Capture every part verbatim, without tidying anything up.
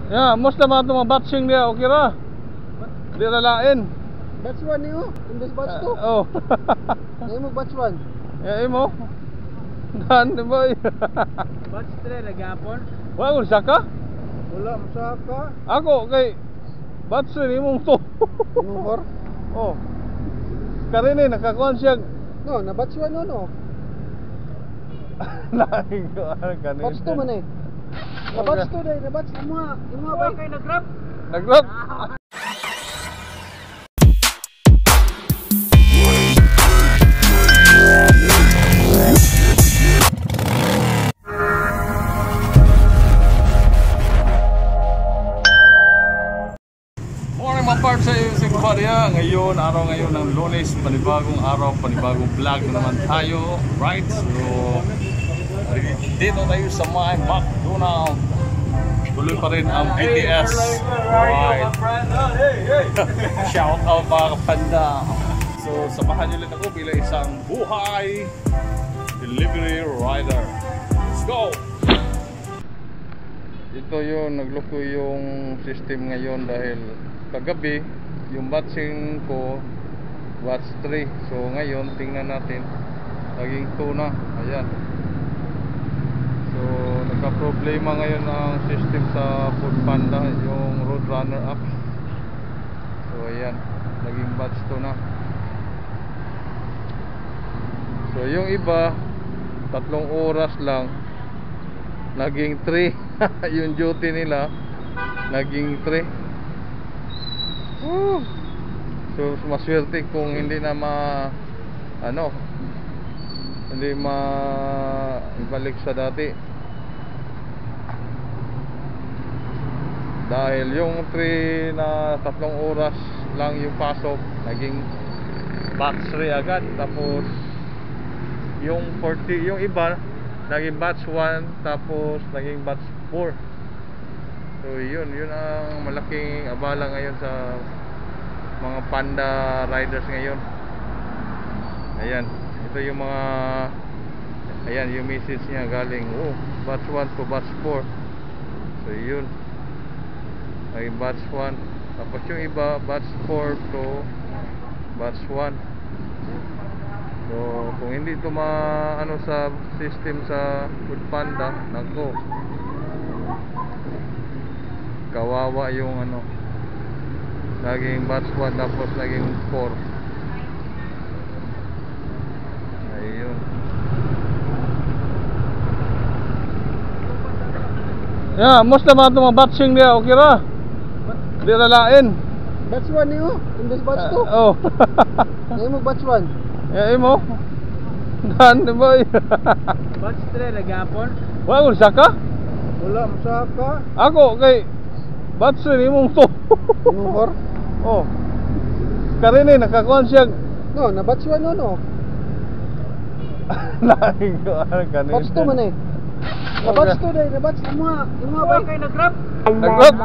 Ya, most naman itong mga batching niya, okay ra. Di ra lain. Batch one niyo, imbes batch two. Uh, oh. Ngayon mo batch one. Ya, imo. Dan, boy. Batch three, nag-apon. Wala ko siya ka? Wala, masya ka. Ako, kay batch three, imong to. Imong four? Oh. Karini, nakakuhan siya. No, na batch one no, no. Laing ko, ano kanina. Batch two man eh. Na batch two dahil, na batch imo nga. Imo nga ba kayo nag-grab? Nag-grab? Part sa iyo sa Kubarya. Ngayon, araw ngayon ng Lunes, panibagong araw, panibagong vlog na naman tayo, right? So, dito tayo sa may McDonald's. Tuloy pa rin ang B T S, right? Shout out mga kapanda. So, samahan nyo ulit ako bilang isang buhay delivery rider. Let's go! Ito yun, nagluko yung system ngayon dahil kagabi yung batching ko batch three. So ngayon tingnan natin, naging two na. Ayan. So nagka-problema ngayon ang system sa Food Panda, yung Roadrunner app. So ayan, naging batch two na. So yung iba tatlong oras lang, naging three. Yung duty nila naging three. Uh, so maswerte kung hindi na ma ano hindi ma ibalik sa dati, dahil yung three na tatlong oras lang yung pasok, naging batch three agad. Tapos yung forty, yung iba naging batch one, tapos naging batch four. So yun, yun ang malaking abala ngayon sa mga Panda riders ngayon. Ayan, ito yung mga, ayan yung message niya galing, oh, batch one to batch four. So yun, ay batch one, tapos yung iba batch four to batch one. So kung hindi ito ma ano sa system sa Food Panda, nako, kawawa yung ano, naging batch one tapos naging four. Ayun. Ya, most naman itong mga batching niya, okay ra. Di ra lain. Batch one niyo, imbes batch two. Uh, oh. Ngayon mo batch one. Ya, imo. Dan, boy. Batch three, nag-apon. Wala ko siya ka? Wala, masya ka. Ako, kay batch three, imong to. Imong four? Oh. Karini, nakakuhan siya. No, na batch one no, no. Laing ko, ano kanina. Batch two man eh. Na batch two dahil, na batch imo nga. Imo nga ba kayo nag-grab? Nag-grab?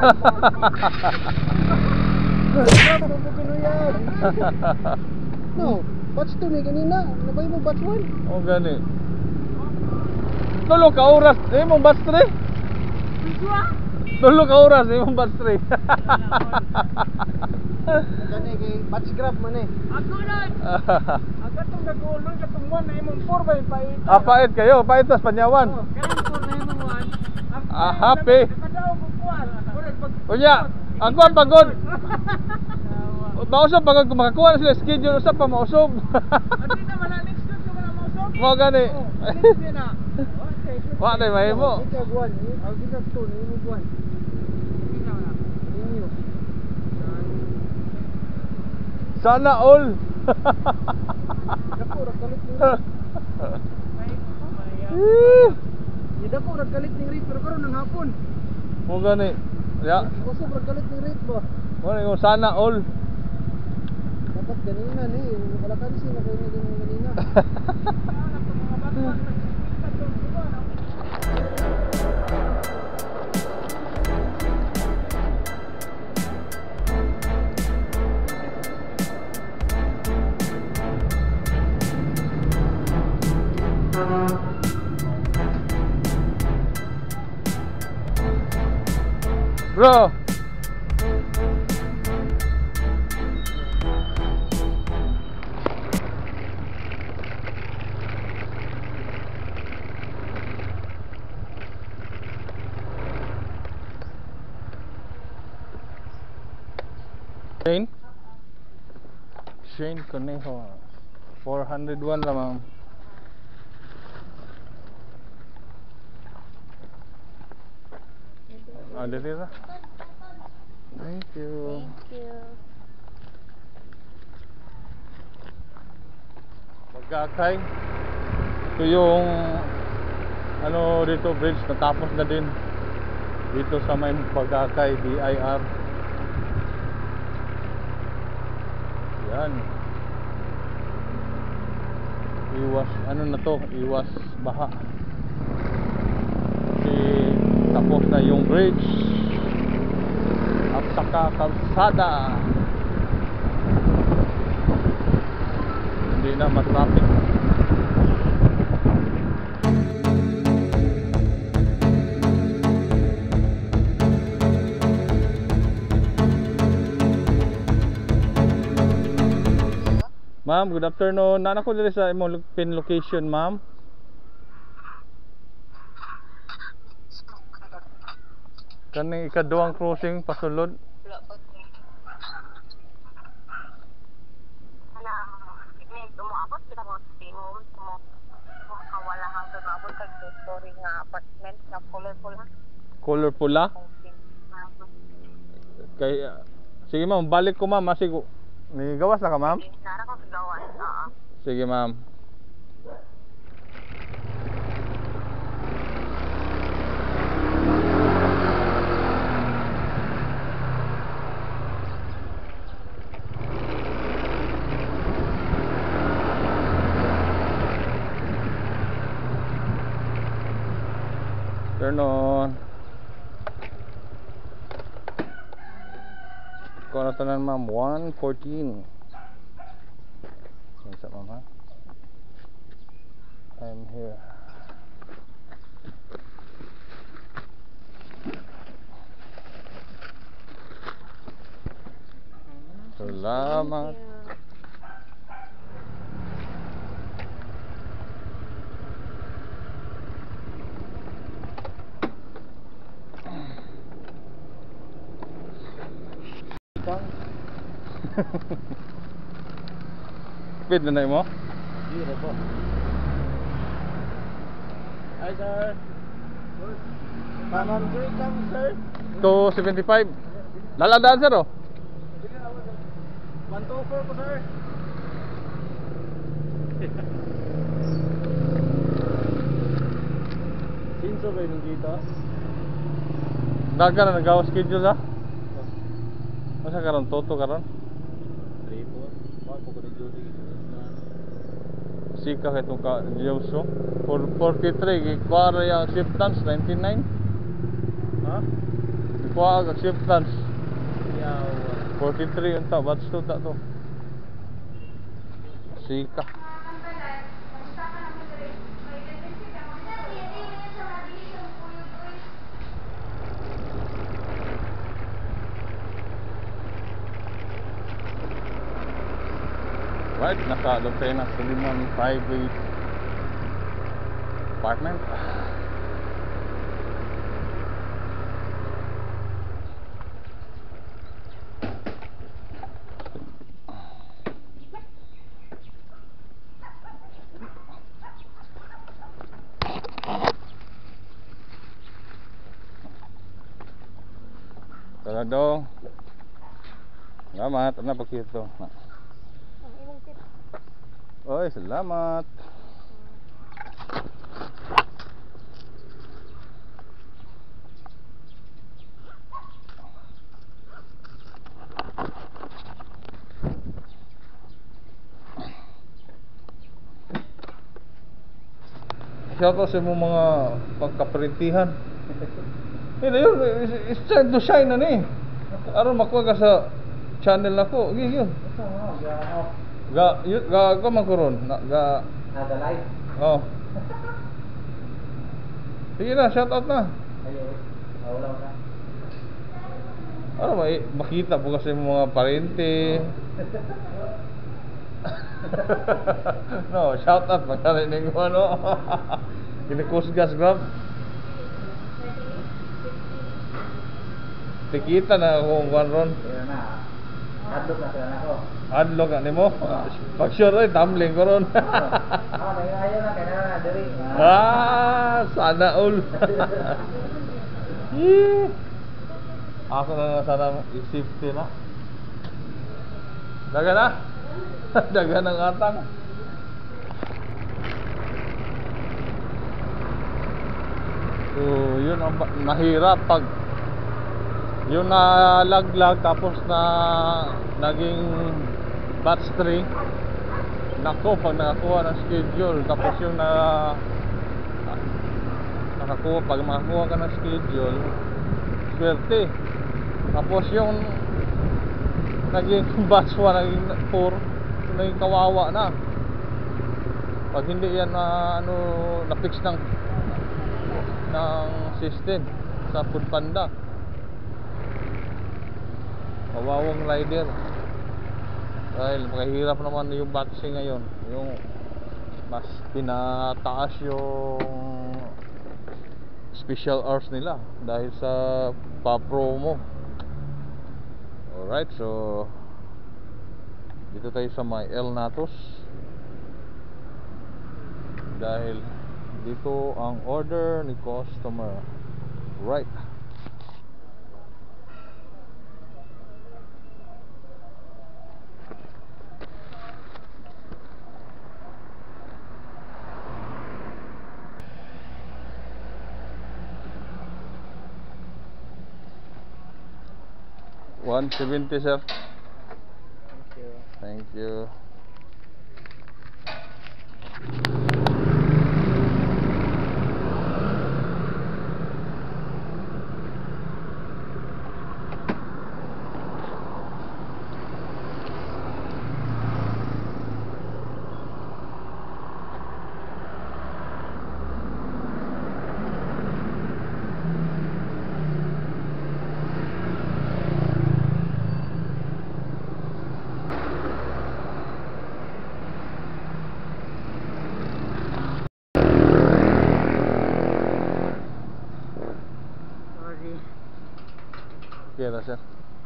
Nag-grab, ano po kinuyan? No, batch two ni ganina. Nabay mo batch one? Oh, gani. Tulong ka oras, eh mong batch three? Tulong ka oras, eh mong batch three. Gani kay batch grab man eh. Ako nun! Agad itong nag-uulong katong one na imong four ba yung pait? Ah, pait kayo, pait tas panyawan. Kaya four na imong one. Ah, happy. Nakadaw ko kuwan. Unya, ang kuwan pagod. Mausob pagod kung makakuha na sila schedule, usap pa mausob. Adi na wala next week yung wala mausob. Mo gani. Hindi na. Wa na may mo. Ito guwan, ang ginag to ni imong guwan. Inyo. Sana all. Dako ra kalit ni. Ni dako ra kalit ni rate pero karon nang hapon. Mo gani. Ya. Uso ra kalit ni rate ba? Mo ni sana all. Dapat ganina ni, wala ka kasi na kayo ganina. Bro. Shane? Shane Conejo. four hundred one lang, ma'am. Ah, dito na. Thank you. Thank you. Pagkakay. Ito yung ano dito, bridge natapos na din. Dito sa may Pagkakay B I R. Yan. Iwas ano na to, iwas baha. Kasi tapos na yung bridge at saka kalsada. Hindi na matraffic. Ma'am, good afternoon. Nana ko diri sa imong pin location, ma'am. Kani ikaduhang crossing pasulod. Ana, may umuabot kita mo timon mo wala hang tumabot kag two story nga apartment na colorful ha. Color pula. Kay sige ma'am, balik ko ma'am, masigo. Ni gawas na ka ma'am? Nara ko gawas. Oo. Sige ma'am. Turn on. Kung na tanan ma'am, one fourteen. What's up, mama? I'm here. Salamat. Speed na na mo? Hindi na po. Hi sir. Tamam sir, come sir. two seventy-five. Laladaan sir oh. one two four po sir. Sinso ba yung dito? Daga na nagawa schedule ha? Masa karon toto karon? three po. Bakit po ko ni Judy? Sika kay itong ka Diyoso. For forty-three gikwara yung acceptance ninety-nine. Ha? Gikwara acceptance Yaw. forty-three unta batch to ta to. Sika. Right, naka-log tayo na sa limang five-way apartment. Tara dong. Salamat, ano pakita to? Oy, salamat. Shout out sa mga mga pagkaparintihan. Hindi yun, it's time to shine na ni. Aron makuha ka sa channel nako. Gi yun. Ga yun ga ko magkaroon na ga Nada live. oh. Sige na, shout out na. Ayo. Wala na. Ano ba, eh, makita po kasi mga parente. No, shout out magkarinig mo ano. Kinikusgas grab. Tikita na ako kung ron. Kaya na. Adlok na sila na ako. Adlok na nimo. Pag sure ay tumbling ko ron. Ah, may ayaw na kaya na diri. Ah, sana all. Yee. Ako na nga sana i-safety na. Daga na. Daga ng atang. So, yun ang ba- mahirap pag yung nalaglag tapos na naging batch three. Nako, pag nakakuha ng schedule tapos yung na nakakuha, pag makakuha ka ng schedule, swerte. Tapos yung naging batch one, naging four, naging kawawa na. Pag hindi yan na ano, na-fix ng ng system sa Foodpanda, kawawang rider. Dahil makahirap naman yung batching ngayon, yung mas pinataas yung special hours nila dahil sa pa-promo. Alright, so dito tayo sa may El Natos dahil dito ang order ni customer. Right. one seventy, sir. Thank you. Thank you. Sorry. Okay na, sir.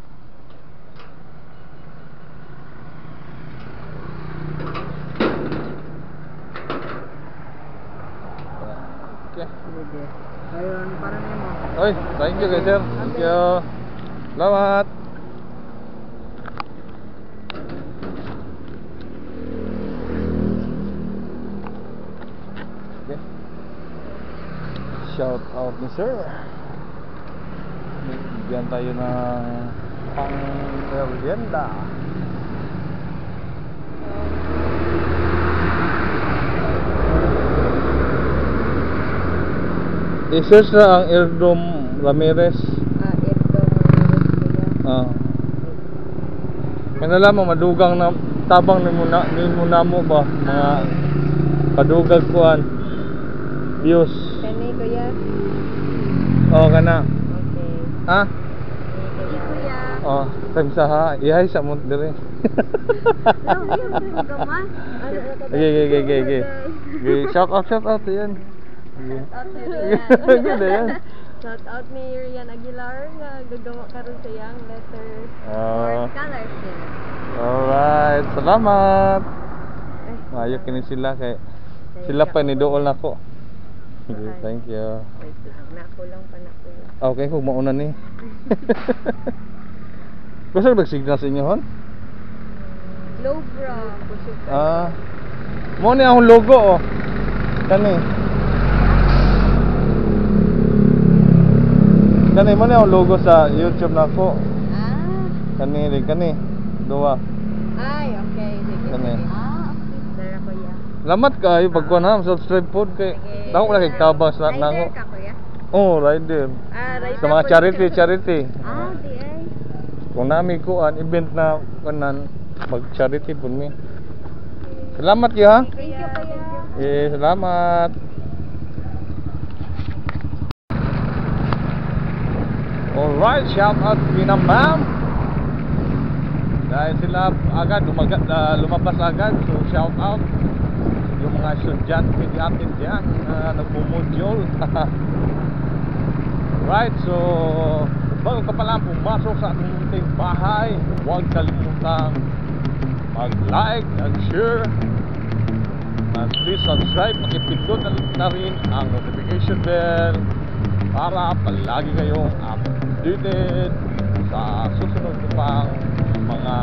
Okay. Sige. Ayun, parang yun mo. Oy, thank you, guys, sir. Thank you. Salamat. Okay. Shout out ni sir. Bigyan tayo ng pang merienda. I-search na ang Airdom Ramirez. Ah, ito mga Ah. Kaya nalaman madugang na tabang ni muna ni muna mo ba mga padugag kuan views. Kani kuya. Oh kana. Okay. Ha? Kani kuya. Oh, time sa ha. Ihay sa mo dire. Ano yun? Gaman? Okay, okay, okay, okay, okay. Okay, shout out, shout out yan. Okay. Shout out ni Ganda yan. Rian. Shout out ni Rian Aguilar nga gagawa karon sa yang letter Ah. or color skill. Alright, salamat. Mayo kini sila kay sila pa ni dool nako. Okay, thank you. Wait lang, nako lang pa nako. Okay, kung mauna ni. Gusto ba signal sa inyo hon? Low bra. Ah. Mo ni akong logo oh. Kani. Kani mo ni akong logo sa YouTube nako. Ah. Kani rin kani. Duwa. Ay, okay. Sige. Kani. sige. Ah, okay. Dara kuya. Salamat kayo pagkuha na subscribe pod kay. Sige. Dako na kay tabang sa Rider nako. ka kuya? Oh, rider. Ah, rider Sa mga po charity, siya. charity. Ah, di ay. Kung nami ko an event na kanan mag charity pud mi. Salamat ya. Thank you kuya. Eh, salamat. Alright, shout out kina ma'am. Dahil sila agad lumagat, uh, lumabas agad. So shout out yung mga estudyante di atin dyan na uh, nagmumodule. Right, so bago ka pala pumasok sa ating munting bahay, huwag kalimutang mag-like, mag-share, and please subscribe, makipindot na rin ang notification bell para palagi kayong updated sa susunod na pang mga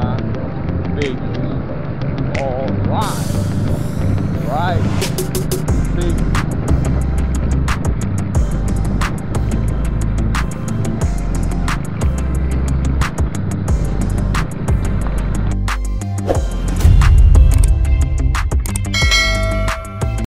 videos. Alright, right, big